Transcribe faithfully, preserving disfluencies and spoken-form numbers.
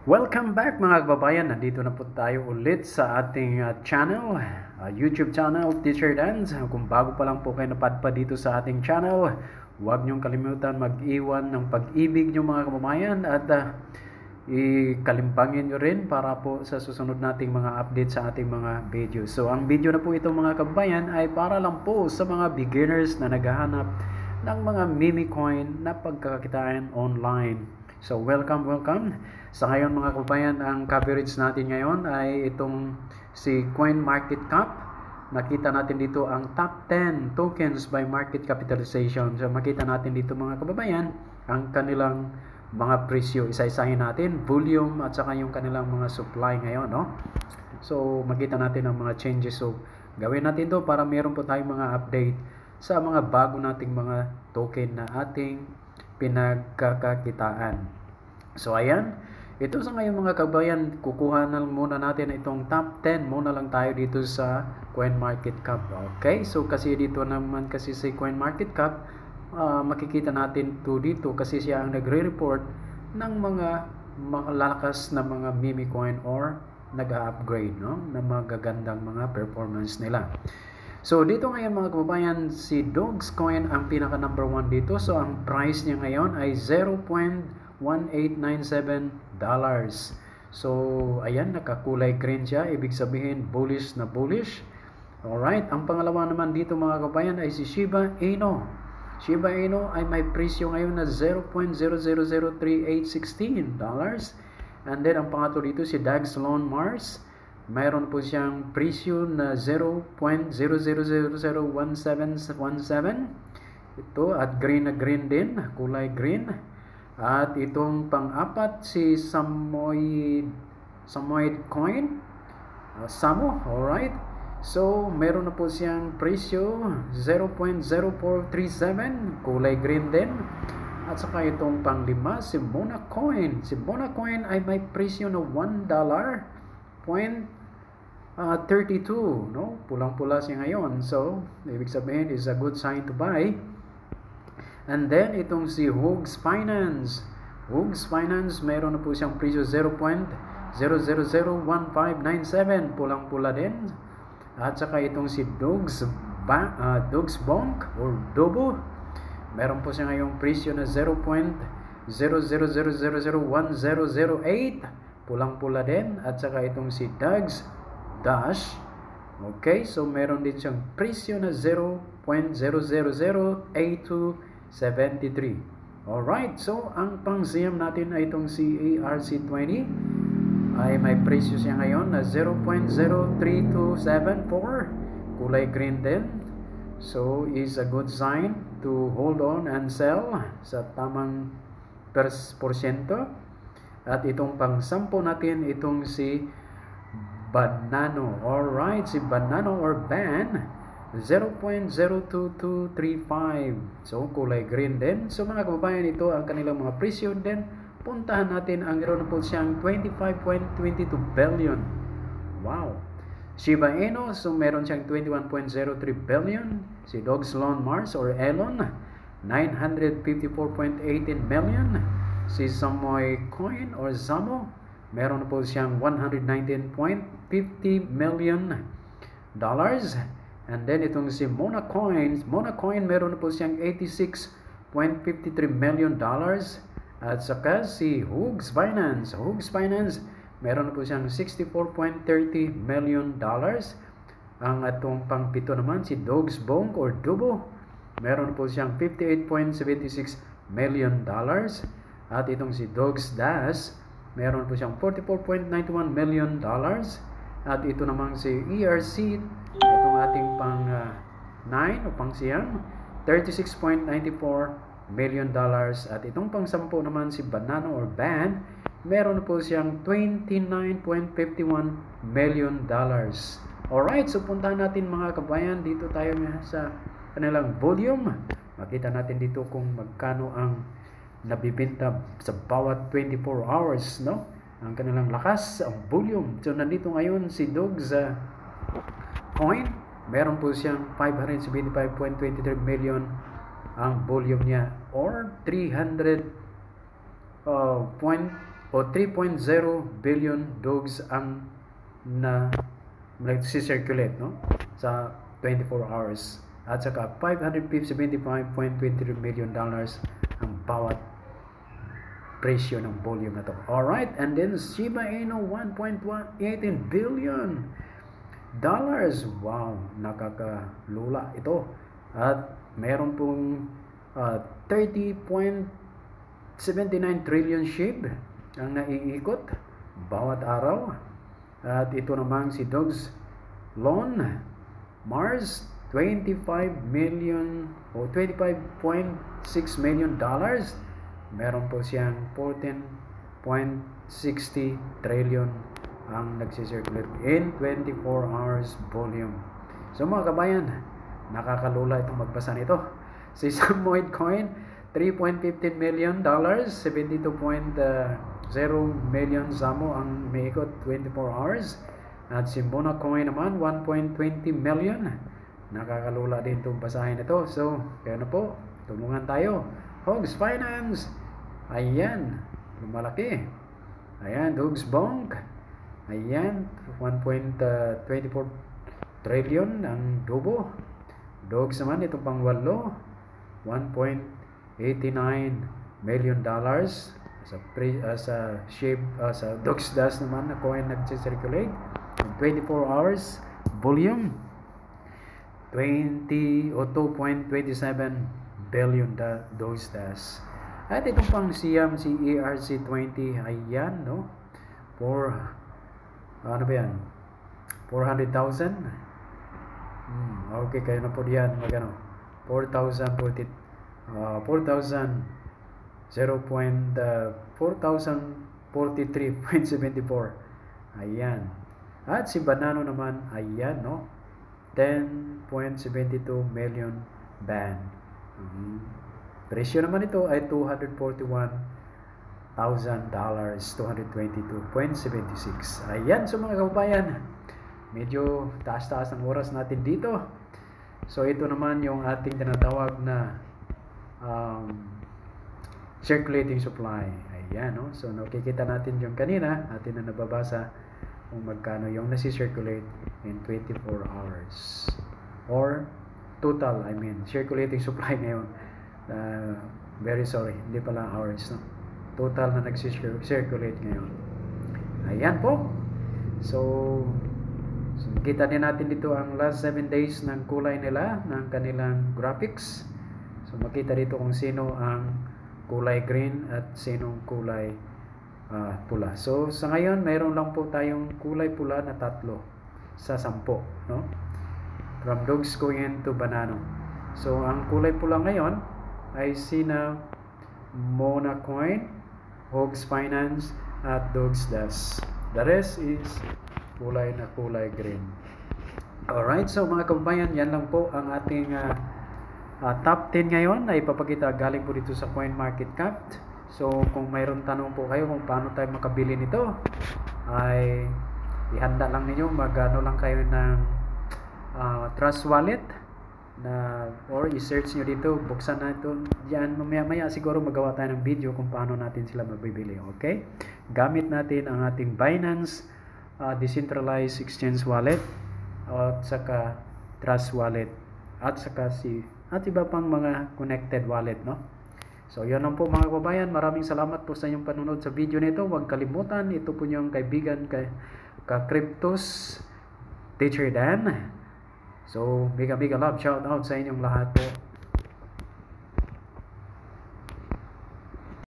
Welcome back mga kababayan. Nandito na po tayo ulit sa ating uh, channel, uh, YouTube channel, Teacher Dance. Kung bago pa lang po kayo napadpad dito sa ating channel, huwag niyong kalimutan mag-iwan ng pag-ibig niyo mga kababayan at uh, ikalimpangin nyo rin para po sa susunod nating mga update sa ating mga videos. So ang video na po ito mga kababayan ay para lang po sa mga beginners na naghahanap ng mga meme coin na pagkakakitaan online. So welcome, welcome. Sa ngayon mga kababayan, ang coverage natin ngayon ay itong si CoinMarketCap. Nakita natin dito ang top ten tokens by market capitalization. So makita natin dito mga kababayan ang kanilang mga presyo. Isa-isahin natin, volume at saka yung kanilang mga supply ngayon, no? So makita natin ang mga changes. So gawin natin to para meron po tayong mga update sa mga bago nating mga token na ating pinagkakakitaan. So ayan, ito sa ngayon mga kabayan, kukuha na muna natin itong top ten muna lang tayo dito sa CoinMarketCap. Okay, so kasi dito naman kasi sa CoinMarketCap, uh, makikita natin to dito kasi siya ang nagre-report ng mga malalakas na mga meme coin or nag-upgrade, no, na magagandang mga performance nila. So dito ngayon mga kababayan, si Dogecoin ang pinaka number one dito. So ang price niya ngayon ay zero point one eight nine seven dollars. So ayan, nakakulay green siya, ibig sabihin bullish na bullish. Alright, ang pangalawa naman dito mga kababayan ay si Shiba Inu. Shiba Inu ay may presyo ngayon na zero point zero zero zero three eight one six dollars. And then ang pangatlo dito si Dax Loan Mars. Mayroon po siyang presyo na zero point zero zero zero zero one seven one seven. Ito at green na green din, kulay green. At itong pang-apat si Samoyed Samoyed Coin, uh, Samo, alright. So meron na po siyang presyo zero point zero four three seven, kulay green din. At saka itong pang-lima si Mona Coin. Si Mona Coin ay may presyo na one dollar point uh, thirty-two, no? Pulang-pula siya ngayon. So, ibig sabihin is a good sign to buy. And then itong si Hogs Finance. Hogs Finance meron na po siyang presyo zero point zero zero zero one five nine seven, pulang-pula din. At saka itong si Dogs ba, uh, Dogs Bonk or Dobo. Meron po siya ngayong presyo na zero point zero zero zero zero zero one zero zero eight, pulang-pula din. At saka itong si Dogs Dash. Okay, so meron din siyang presyo na zero point zero zero zero eight two seven three. Alright, so ang pang-siyam natin ay itong si A R C twenty. Ay may presyo siya ngayon na zero point zero three two seven four, kulay green din. So is a good sign to hold on and sell sa tamang pers porsyento. At itong pang-sampo natin itong si Banano. Alright, si Banano or Ban, zero point zero two two three five. So kulay green din. So mga kababayan, ito ang kanilang mga presyo din. Puntahan natin ang meron po siyang twenty-five point two two billion. Wow. Shiba Inu, so meron siyang twenty-one point zero three billion. Si Dogs Loan Mars or Elon, nine hundred fifty-four point one eight million. Si Samoy Coin or Samo, meron po siyang one hundred nineteen point five zero million dollars. And then itong si Mona Coin, Mona Coin meron po siyang eighty-six point five three million dollars. At saka si Hogs Finance, Hogs Finance meron po siyang sixty-four point three zero million dollars. Ang atong pangpito naman si Dogs Bonk or Dubo, meron po siyang fifty-eight point seven six million dollars. At itong si Dogs Dash, meron po siyang forty-four point nine one million dollars. At ito namang si E R C, itong ating pang uh, nine o pang siyam, thirty-six point nine four million dollars. At itong pang sampo naman si Banana or Ban, meron po siyang twenty-nine point five one million dollars. Alright, so puntahan natin mga kabayan, dito tayo sa kanilang volume. Makita natin dito kung magkano ang nabibenta sa bawat twenty-four hours, no? Ang kanilang lakas, ang volume. So nandito ngayon si Dogs uh, Coin, meron po siyang five hundred seventy-five point two three million ang volume niya or three hundred uh, point o three point zero billion dogs ang na nag-circulate, no, sa twenty-four hours, at saka five hundred seventy-five point two three million dollars ang bawat presyo ng volume na to. Alright, and then Shiba Inu one point one eight billion dollars. Wow, nakakalula ito. At meron pong uh, thirty point seven nine trillion sheep ang naiikot bawat araw. At ito namang si Dogs Loan Mars, twenty-five million o twenty-five point six million dollars. Meron po siyang fourteen point six zero trillion ang nagsisirculate in twenty-four hours volume. So mga kabayan, nakakalula itong magbasa nito. Si Samoyed Coin, three point one five million dollars, seventy-two point zero million Zamo ang may ikot twenty-four hours. At si Mona Coin naman, one point two zero million. Nakakalula din itong basahin ito. So, kaya na po, tulungan tayo. Hogs Finance, ayan, lumalaki. Ayan, Dogs Bonk, ayan, one point two four trillion ang Dubo. Dogs naman, ito pang walo, one point eight nine million dollars. Sa pre, uh, sa shape, uh, sa Dogs Dash naman na coin nag-circulate twenty-four hours volume, twenty o two point two seven billion da, Dogs Dash. At itong pang Siam, si E R C twenty, ayan, no, for ano ba yan, four hundred thousand. hmm, okay, kayo na po diyan magano, four thousand forty, uh, four thousand four thousand forty-three point seven four. Ayan. At si Banano naman, ayan, no, ten point seven two million ban. Mm-hmm. Presyo naman ito ay two hundred forty-one thousand dollars, two hundred twenty-two point seven six. Ayan, so mga kababayan, medyo taas-taas ang oras natin dito. So ito naman yung ating tinatawag na um, circulating supply. Ayan, no? So nakikita natin yung kanina, atin na nababasa kung magkano yung nasi-circulate in twenty-four hours. Or total, I mean, circulating supply ngayon. Uh, very sorry, hindi pala hours, no? Total na nag-circulate ngayon. Ayan po. So, so kita din natin dito ang last seven days ng kulay nila, ng kanilang graphics. So makita dito kung sino ang kulay green at sinong kulay uh, pula. So sa ngayon, mayroon lang po tayong kulay pula na tatlo sa sampo, no? From Dogs Coin to Banano. So ang kulay pula ngayon ay sina Mona Coin, Hogs Finance at Dogs Dash. The rest is kulay na kulay green. Alright, so mga kababayan, yan lang po ang ating uh, uh, top ten ngayon na ipapakita galing po dito sa CoinMarketCap. So kung mayroon tanong po kayo kung paano tayo makabili nito, ay ihanda lang ninyo, magano lang kayo ng uh, Trust Wallet na, or i-search nyo dito, buksan na ito diyan, mamaya maya siguro magawa tayo ng video kung paano natin sila mabibili. Okay, gamit natin ang ating Binance uh, Decentralized Exchange Wallet at saka Trust Wallet at saka si at iba pang mga connected wallet, no? So yun lang po mga kababayan, maraming salamat po sa inyong panunod sa video nito. Huwag kalimutan, ito po yung kaibigan kay ka Cryptos Teacher Dan. So, mega mega love, shout out sa inyong lahat po.